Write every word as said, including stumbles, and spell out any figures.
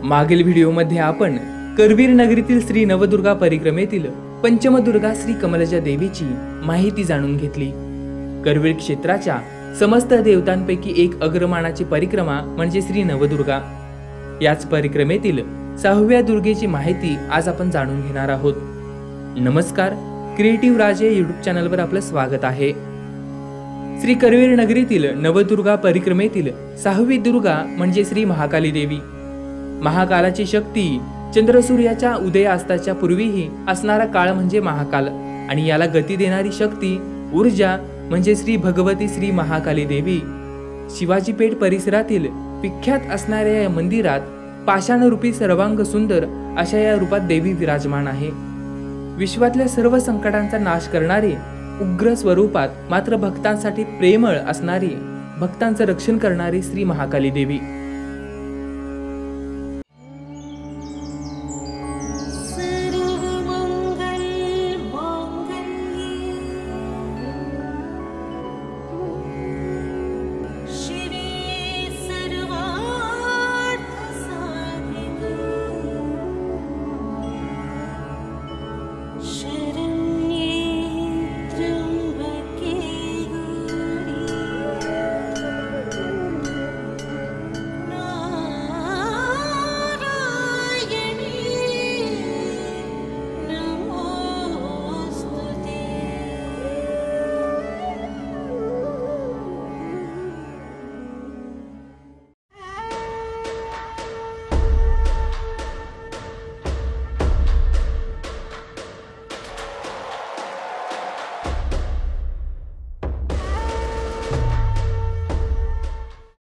मागील व्हिडिओमध्ये आपण करवीर नगरीतील श्री नवदुर्गा परिक्रमेतील पंचमदुर्गा श्री कमलजा देवीची माहिती जाणून घेतली। करवीर क्षेत्राच्या समस्त देवतांपैकी एक अग्रमानाची परिक्रमा म्हणजे श्री नवदुर्गा। याच परिक्रमेतील सहाव्या दुर्गेची माहिती आज आपण जाणून घेणार आहोत। नमस्कार, क्रिएटिव्ह राजे यूट्यूब चॅनलवर आपलं स्वागत आहे। श्री करवीर नगरीतील नवदुर्गा परिक्रमेतील सहावी दुर्गा म्हणजे श्री महाकाली देवी। महाकालाची शक्ती चंद्रसूर्याच्या उदयास्ताच्या पूर्वीही असणारा काळ म्हणजे महाकाल आणि याला गती देणारी शक्ती ऊर्जा म्हणजे श्री भगवती श्री महाकाली देवी। शिवाजी पेठ परिसरातील विख्यात असणाऱ्या या मंदिरात पाषाणरूपी सर्वांग सुंदर अशा या रूपात देवी विराजमान आहे। विश्वातल्या सर्व संकटांचा नाश करणारी उग्र स्वरूपात मात्र भक्तांसाठी प्रेमळ असणारी, भक्तांचं रक्षण करणारी श्री महाकाली देवी